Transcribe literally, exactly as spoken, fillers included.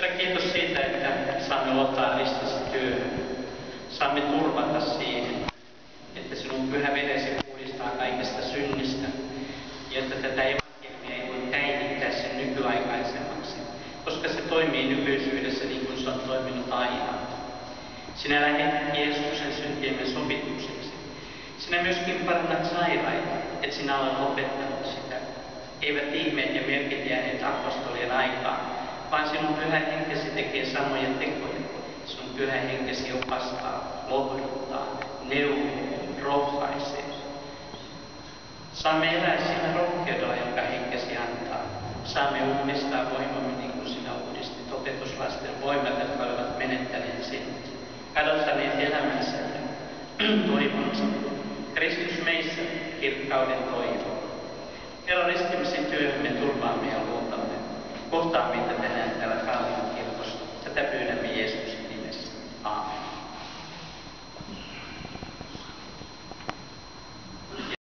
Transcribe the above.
Kiitos siitä, että saamme ottaa ristisi työhön. Saamme turvata siihen, että sinun pyhä veresi puhdistaa kaikesta synnistä, jotta tätä evankeliumia ei voi päivittää sen nykyaikaisemmaksi, koska se toimii nykyisyydessä niin kuin se on toiminut aina. Sinä lähetit Jeesuksen syntiemme sovitukseksi. Sinä myöskin parannat sairaita, että sinä olet opettanut sitä. Eivät ihmeet ja merkit jääneet apostolien aikaan, vaan sinun pyhä henkesi tekee samoja tekoja. Sinun pyhä henkesi opastaa, lohduttaa, neuvoo, rohkaisee. Saamme elää siinä rohkeudella, jonka henkesi antaa. Saamme uudistaa voimamme niin kuin sinä uudistit opetuslasten voimat, jotka olivat menettäneet sinut, kadottaneet elämänsä ja toivonsa. Kristus meissä kirkkauden toivo. Herra, ristimisen työhömme turvaamme ja luotamme. Kohtaa meitä tänään täällä kautta.